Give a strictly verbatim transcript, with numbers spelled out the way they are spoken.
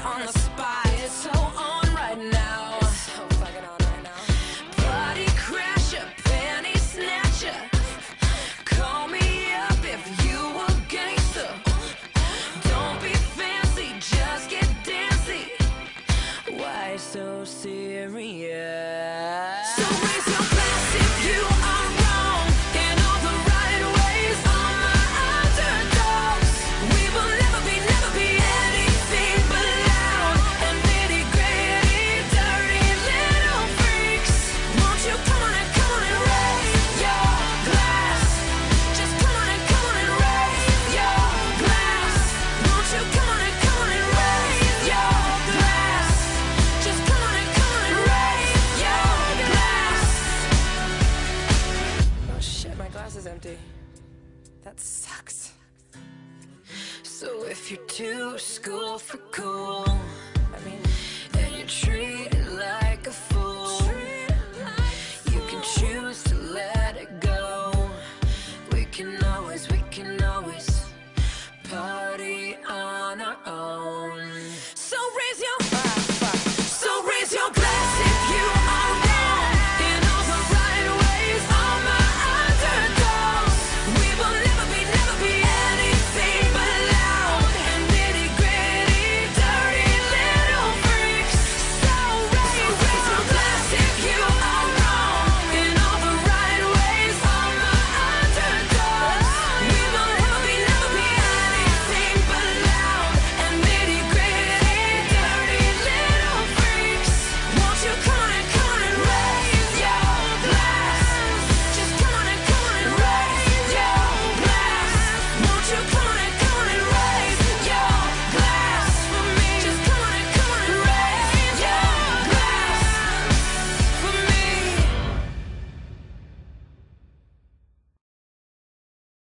on the spot. It's so on right now. It's so fucking on right now. Body crasher, panty snatcher. Call me up if you a gangster. Don't be fancy, just get dancy. Why so serious? So raise your glass if you are wrong in all the right ways. All my underdogs, we will never be, never be anything but loud and nitty gritty, dirty little freaks. Won't you come on and come on and raise your glass? Just come on and come on and raise your glass. Won't you come on and come on and raise your glass? Just come on and come on and raise your glass. Oh shit, my glass is empty. That sucks. So if you're too school for cool,